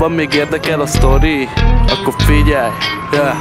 valóban még érdekel a sztori? Akkor figyelj, yeah.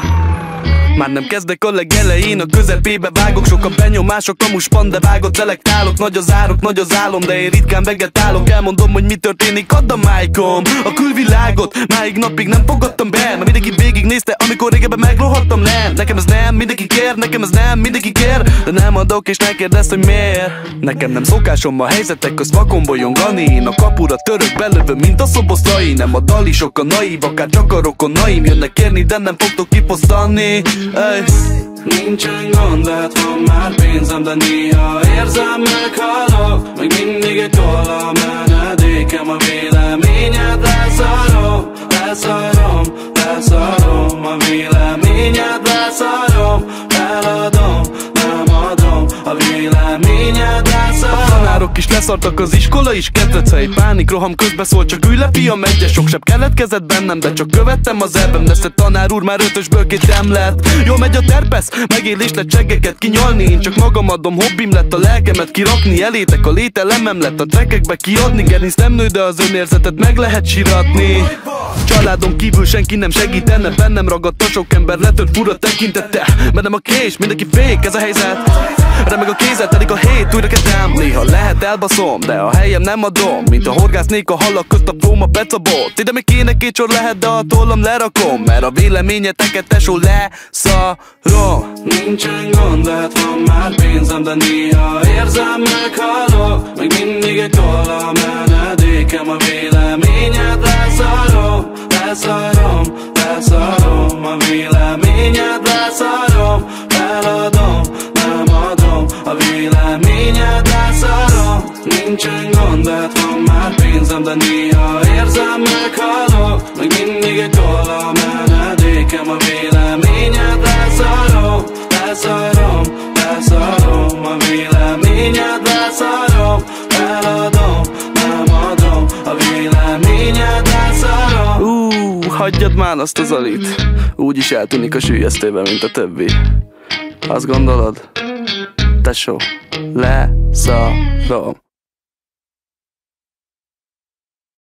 Már nem kezdek a legelején, a közepébe vágok. Sok a benyomások, amuspan, de vágott szelektálok. Nagy az árok, nagy az álom, de én ritkán vegetálok. Elmondom, hogy mi történik, add a májkom. A külvilágot máig napig nem fogadtam be, mert mindenki végignézte, amikor régebben megrohadtam le. Nekem ez nem mindenki kér, nekem ez nem mindenki kér, de nem adok és ne kérdezz, hogy miért. Nekem nem szokásom a helyzetek közt vakon bolyongani. Én a kapura török, belövöm, mint a szoboszlai. Nem a dalisok a naív, akár csak a rokonaim jönnek kérni, de nem fogtok kifosztani. Ey. Nincsen gond, lehet van már pénzem, de néha érzem, meghalok. Még mindig egy toll a menedékem, a véleményed leszarom, leszarom, leszarom. A véleményed leszarom, eladom, nem adom. A véleményed leszarom. A tanárok is leszartak, az iskola is kedvecei. Pánik, roham közbeszól, csak ülj le fiam egyes. Sok sebb keletkezett bennem, de csak követtem az elvem. De tanár úr már 5-ösből 2 lett. Jól megy a terpesz, megélés lett cseggeket kinyalni. Én csak magam adom, hobbim lett a lelkemet kirakni. Elétek a lételemem lett a trekkekbe kiadni. Gerinc nem nő, de az önérzetet meg lehet siratni. Családom kívül senki nem segítene, bennem ragadt a sok ember letört fura tekintette. Bennem a kés, mindenki fék, ez a helyzet. Remeg a kézet, elég a hét, újra kezdem. Néha lehet elbaszom, de a helyem nem adom. Mint a horgásznék a halak közt a próm a pecabot. Ide még kéne 2 sor lehet, de a tollam lerakom. Mert a véleményeteket tesó leszarom. Nincsen gond, lehet van már pénzem, de néha érzem, meghalok. Még mindig egy toll a menedékem, a véleményed leszarom, leszarom, leszarom. A véleményed leszarom, eladom, nem adom. A véleményed leszarom. Nincsen gond, lehet van már pénzem, de néha érzem, meghalok. Még mindig egy toll a menedékem, a véleményed leszarom, leszarom, leszarom. A véleményed leszarom, eladom, nem adom. A véleményed leszarom. Hagyjad már azt az alit, úgyis eltűnik a süllyesztőben, mint a többi. Azt gondolod? Tesó, leszarom.